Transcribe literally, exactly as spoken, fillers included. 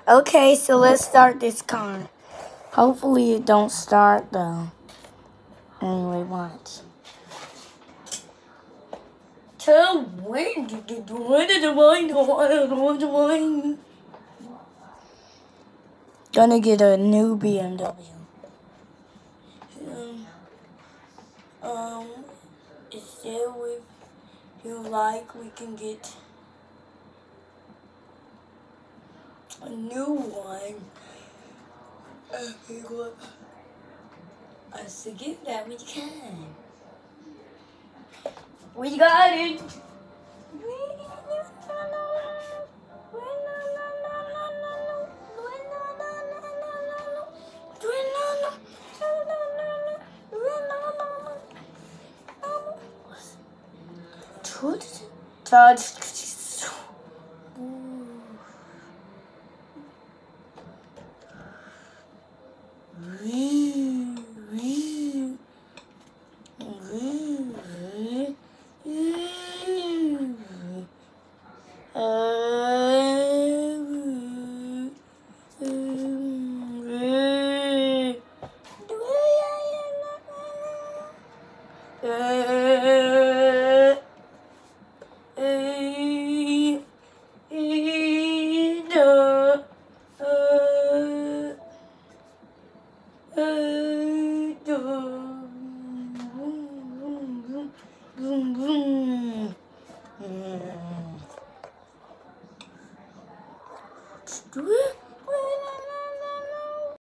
Okay, so let's start this car. Hopefully it don't start though. Anyway, watch. Gonna get a new B M W. Um, um instead if you like, we can get a new one. Okay, look. I suggest that we can. We got it. Touch. Do it.